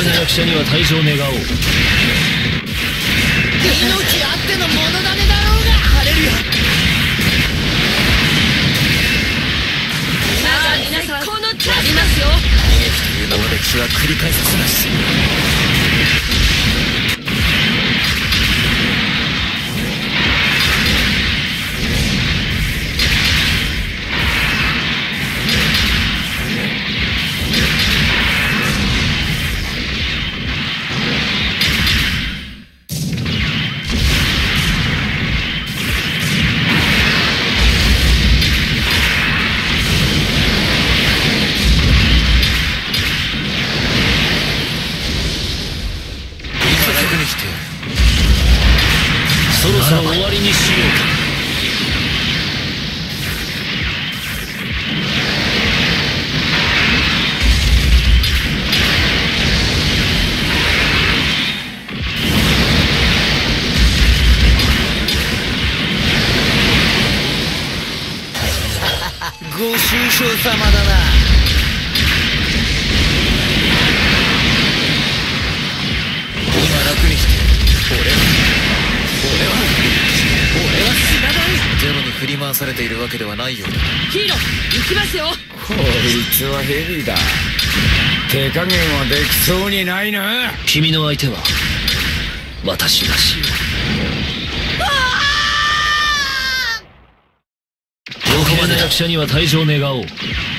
な役者には退場願おう。 命あっての物種だろうが。ハレルヤ。皆さんこのチャンスますよ。 悲劇という名の歴史は繰り返させます。 そろそろ終わりにしようか。 ご愁傷様だな。今楽にして俺は死なない。ゼロに振り回されているわけではないようだ。 ヒーロー行きますよ。 こいつはヘビだ。手加減はできそうにないな。 君の相手は私らしい。余計な役者には退場願おう。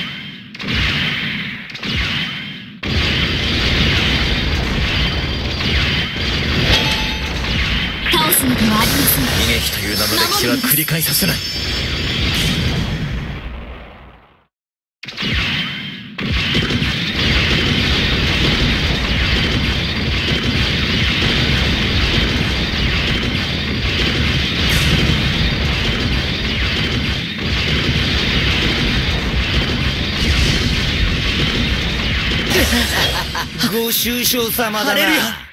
倒すのではありません。 悲劇という名の歴史は繰り返させない。ご愁傷様だな。